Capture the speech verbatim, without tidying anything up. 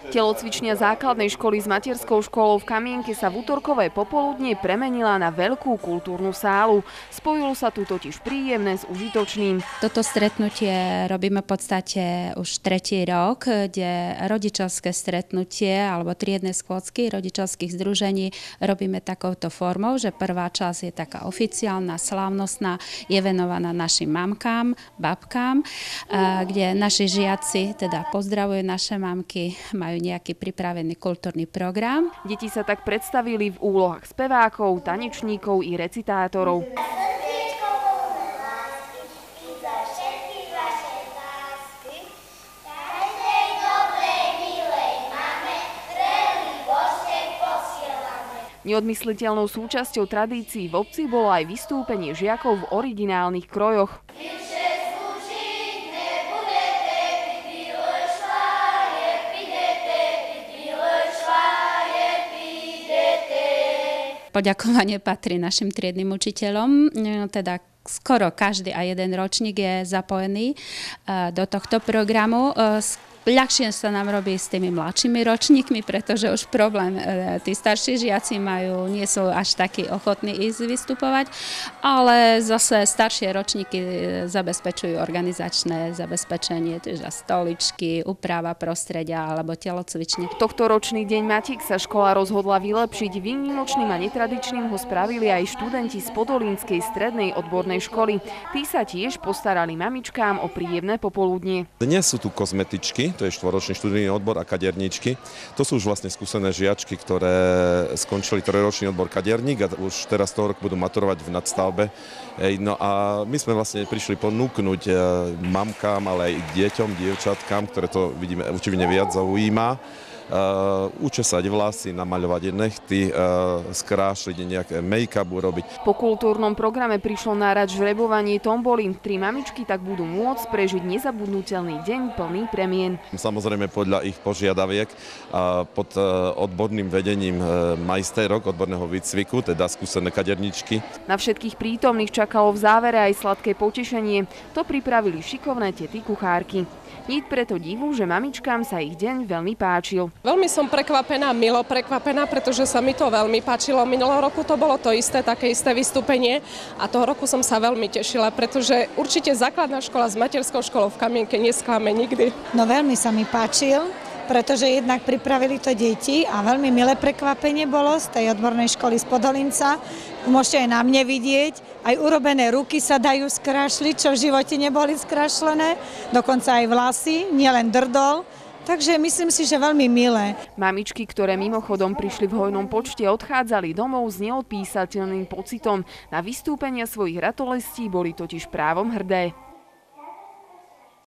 Telocvičňa základnej školy s materskou školou v Kamienke sa v utorkové popoludnie premenila na veľkú kultúrnu sálu. Spojilo sa tu totiž príjemné s užitočným. Toto stretnutie robíme v podstate už tretí rok, kde rodičovské stretnutie alebo triedne schôdzky rodičovských združení robíme takouto formou, že prvá časť je taká oficiálna, slávnostná, je venovaná našim mamkám, babkám, kde naši žiaci teda pozdravujú naše mamky, majú nejaký pripravený kultúrny program. Deti sa tak predstavili v úlohách spevákov, tanečníkov i recitátorov. Neodmysliteľnou súčasťou tradícií v obci bolo aj vystúpenie žiakov v originálnych krojoch. Poďakovanie patrí našim triednym učiteľom, teda skoro každý a jeden ročník je zapojený do tohto programu. Ľahšie sa nám robí s tými mladšími ročníkmi, pretože už problém, tí starší žiaci majú, nie sú až takí ochotní ísť vystupovať, ale zase staršie ročníky zabezpečujú organizačné zabezpečenie, teda stoličky, úprava prostredia alebo telocvične. Tohto ročný deň Matík sa škola rozhodla vylepšiť. Výnimočným a netradičným ho spravili aj študenti z Podolínskej strednej odbornej školy. Tí sa tiež postarali mamičkám o príjemné popoludnie. Dnes sú tu kozmetičky, to je štvoročný študijný odbor a kaderníčky. To sú už vlastne skúsené žiačky, ktoré skončili trojročný odbor kaderník a už teraz toho roku budú maturovať v nadstavbe. No a my sme vlastne prišli ponúknuť mamkám, ale aj deťom, dievčatkám, ktoré to vidíme určite viac zaujíma. Uh, učesať vlasy, namaľovať nechty, uh, skrášliť nejaké make-up urobiť. Po kultúrnom programe prišlo na rad žrebovanie tomboly. Tri mamičky tak budú môcť prežiť nezabudnutelný deň plný premien. Samozrejme podľa ich požiadaviek uh, pod uh, odborným vedením uh, majsterok odborného výcviku, teda skúsené kaderničky. Na všetkých prítomných čakalo v závere aj sladké potešenie. To pripravili šikovné tety kuchárky. Niet preto divu, že mamičkám sa ich deň veľmi páčil. Veľmi som prekvapená, milo prekvapená, pretože sa mi to veľmi páčilo. Minulého roku to bolo to isté, také isté vystúpenie a toho roku som sa veľmi tešila, pretože určite základná škola s materskou školou v Kamienke nesklame nikdy. No veľmi sa mi páčil, pretože jednak pripravili to deti a veľmi milé prekvapenie bolo z tej odbornej školy z Podolínca. Môžete aj na mne vidieť, aj urobené ruky sa dajú skrášliť, čo v živote neboli skrášlené, dokonca aj vlasy, nielen drdol. Takže myslím si, že veľmi milé. Mamičky, ktoré mimochodom prišli v hojnom počte, odchádzali domov s neodpísateľným pocitom. Na vystúpenia svojich ratolestí boli totiž právom hrdé.